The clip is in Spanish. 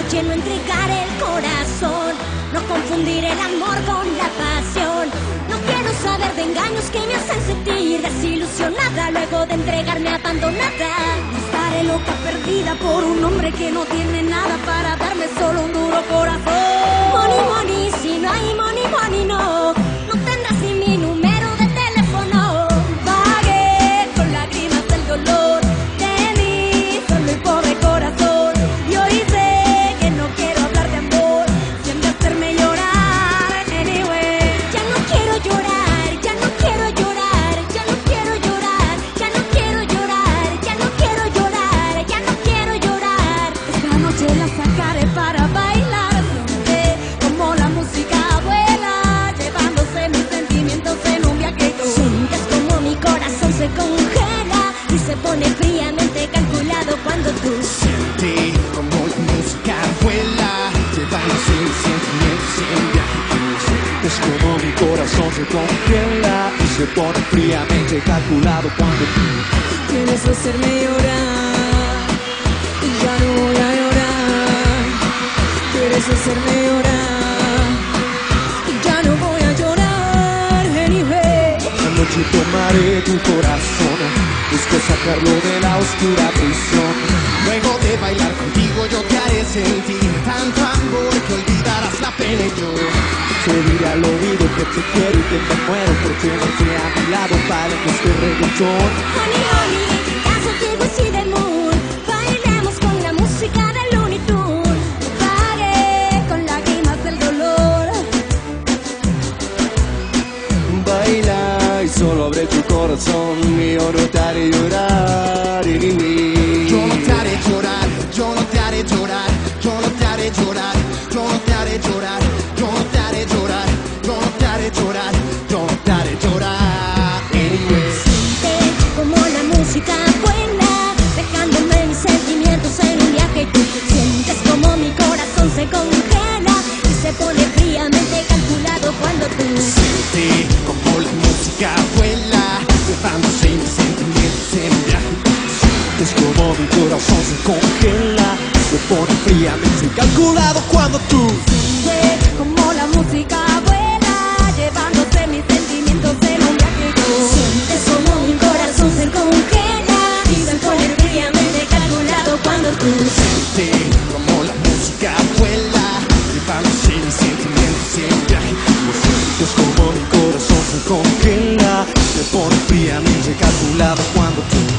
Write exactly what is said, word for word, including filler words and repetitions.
noche no entregar el corazón, no confundir el amor con la pasión. No quiero saber de engaños que me hacen sentir desilusionada luego de entregarme abandonada. Estaré loca perdida por un hombre que no tiene nada para darme solo un duro corazón. Money, money, si no hay money, money no. No tendrás ni mi número de teléfono. Pagué con lágrimas del dolor de mi solo y pobre corazón. Y hoy sé que no quiero hablar de amor, siempre hacerme llorar. Anyway, ya no quiero llorar, ya no quiero llorar, ya no quiero llorar, ya no quiero llorar, ya no quiero llorar, ya no quiero llorar. Esta noche la sacaré para bailar, siente como la música vuela, llevándose mis sentimientos en un viajero. Sientes como mi corazón se congela y se pone fríamente calculado cuando tú Siente como la música vuela, llevándose mis sentimientos en viajes. Es como mi corazón se congela y se pone fríamente calculado cuando tú quieres hacerme llorar y ya no voy a llorar. Quieres hacerme llorar y ya no voy a llorar. Anyway, esta noche tomaré tu corazón, busco sacarlo de la oscura prisión. Luego de bailar contigo yo te haré sentir tanto amor que olvidarás la pena y yo te diré al oído que te quiero y que me muero porque no estoy a mi lado para este reggaetón. Honey, honey, dance until we see the moon. Bailemos con la música del Looney Tunes. Pagué con lágrimas del dolor. Baila y solo abre tu corazón y yo no te haré llorar. Yo no te haré llorar, yo no te haré llorar, yo no te haré llorar, yo no te haré llorar, yo no te haré llorar, yo no te haré llorar, yo no te haré llorar. Anyway. Siente como la música vuela, dejándome mis sentimientos en un viaje. Tú sientes como mi corazón se congela y se pone fríamente calculado cuando tú Siente como la música vuela, llevándose mis sentimientos en viaje. Es como mi corazón se congela, se pone fríamente calculado cuando tú sientes como la música vuela, llevándose mis sentimientos en un viaje. Sientes como mi corazón se congela y se pone fríamente calculado cuando tú siente como la música vuela, llevándose mis sentimientos en viaje. Es como mi corazón se congela, se pone fríamente calculado cuando tú